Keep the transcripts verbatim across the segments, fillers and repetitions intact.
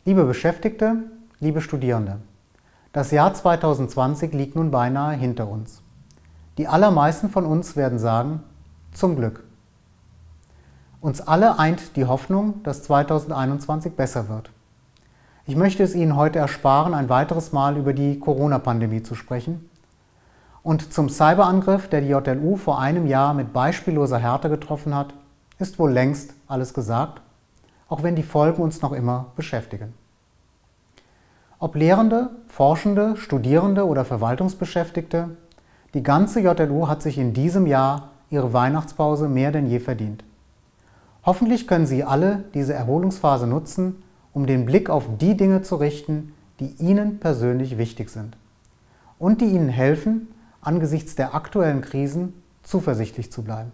Liebe Beschäftigte, liebe Studierende, das Jahr zweitausendzwanzig liegt nun beinahe hinter uns. Die allermeisten von uns werden sagen, zum Glück. Uns alle eint die Hoffnung, dass zweitausendeinundzwanzig besser wird. Ich möchte es Ihnen heute ersparen, ein weiteres Mal über die Corona-Pandemie zu sprechen. Und zum Cyberangriff, der die J L U vor einem Jahr mit beispielloser Härte getroffen hat, ist wohl längst alles gesagt, auch wenn die Folgen uns noch immer beschäftigen. Ob Lehrende, Forschende, Studierende oder Verwaltungsbeschäftigte, die ganze J L U hat sich in diesem Jahr ihre Weihnachtspause mehr denn je verdient. Hoffentlich können Sie alle diese Erholungsphase nutzen, um den Blick auf die Dinge zu richten, die Ihnen persönlich wichtig sind und die Ihnen helfen, angesichts der aktuellen Krisen zuversichtlich zu bleiben.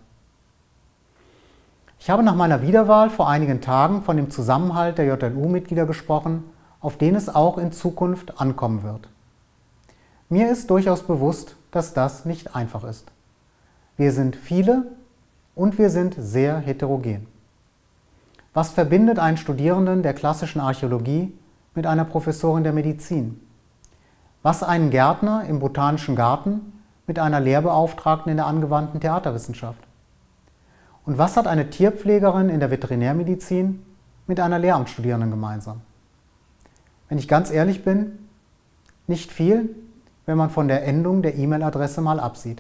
Ich habe nach meiner Wiederwahl vor einigen Tagen von dem Zusammenhalt der J L U-Mitglieder gesprochen, auf den es auch in Zukunft ankommen wird. Mir ist durchaus bewusst, dass das nicht einfach ist. Wir sind viele und wir sind sehr heterogen. Was verbindet einen Studierenden der klassischen Archäologie mit einer Professorin der Medizin? Was einen Gärtner im Botanischen Garten mit einer Lehrbeauftragten in der angewandten Theaterwissenschaft? Und was hat eine Tierpflegerin in der Veterinärmedizin mit einer Lehramtsstudierenden gemeinsam? Wenn ich ganz ehrlich bin, nicht viel, wenn man von der Endung der E-Mail-Adresse mal absieht.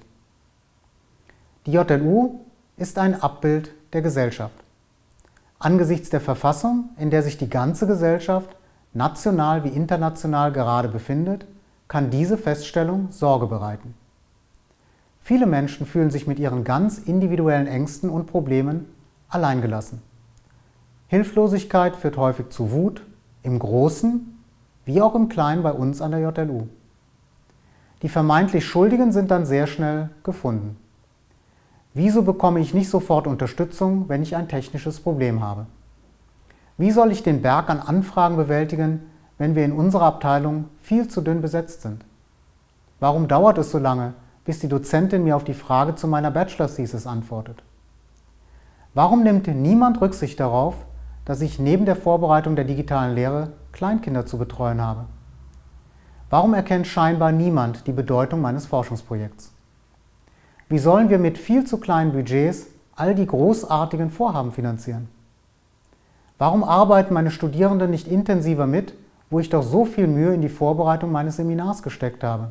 Die J L U ist ein Abbild der Gesellschaft. Angesichts der Verfassung, in der sich die ganze Gesellschaft, national wie international gerade befindet, kann diese Feststellung Sorge bereiten. Viele Menschen fühlen sich mit ihren ganz individuellen Ängsten und Problemen alleingelassen. Hilflosigkeit führt häufig zu Wut, im Großen wie auch im Kleinen bei uns an der J L U. Die vermeintlich Schuldigen sind dann sehr schnell gefunden. Wieso bekomme ich nicht sofort Unterstützung, wenn ich ein technisches Problem habe? Wie soll ich den Berg an Anfragen bewältigen, wenn wir in unserer Abteilung viel zu dünn besetzt sind? Warum dauert es so lange, bis die Dozentin mir auf die Frage zu meiner Bachelor-Thesis antwortet? Warum nimmt niemand Rücksicht darauf, dass ich neben der Vorbereitung der digitalen Lehre Kleinkinder zu betreuen habe? Warum erkennt scheinbar niemand die Bedeutung meines Forschungsprojekts? Wie sollen wir mit viel zu kleinen Budgets all die großartigen Vorhaben finanzieren? Warum arbeiten meine Studierenden nicht intensiver mit, wo ich doch so viel Mühe in die Vorbereitung meines Seminars gesteckt habe?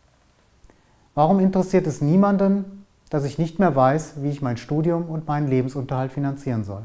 Warum interessiert es niemanden, dass ich nicht mehr weiß, wie ich mein Studium und meinen Lebensunterhalt finanzieren soll?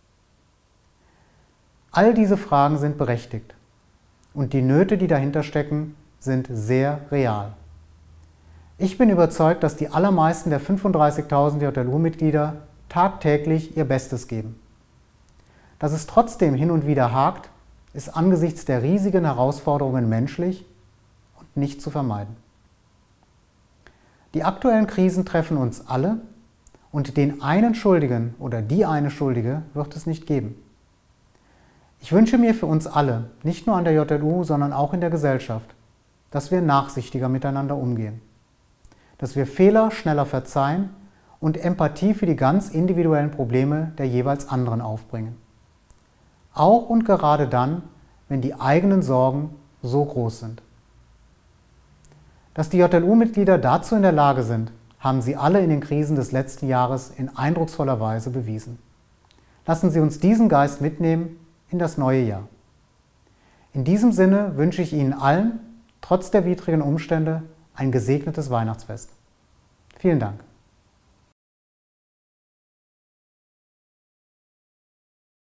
All diese Fragen sind berechtigt und die Nöte, die dahinter stecken, sind sehr real. Ich bin überzeugt, dass die allermeisten der fünfunddreißigtausend J L U-Mitglieder tagtäglich ihr Bestes geben. Dass es trotzdem hin und wieder hakt, ist angesichts der riesigen Herausforderungen menschlich und nicht zu vermeiden. Die aktuellen Krisen treffen uns alle und den einen Schuldigen oder die eine Schuldige wird es nicht geben. Ich wünsche mir für uns alle, nicht nur an der J L U, sondern auch in der Gesellschaft, dass wir nachsichtiger miteinander umgehen. Dass wir Fehler schneller verzeihen und Empathie für die ganz individuellen Probleme der jeweils anderen aufbringen. Auch und gerade dann, wenn die eigenen Sorgen so groß sind. Dass die J L U-Mitglieder dazu in der Lage sind, haben sie alle in den Krisen des letzten Jahres in eindrucksvoller Weise bewiesen. Lassen Sie uns diesen Geist mitnehmen in das neue Jahr. In diesem Sinne wünsche ich Ihnen allen, trotz der widrigen Umstände, ein gesegnetes Weihnachtsfest. Vielen Dank.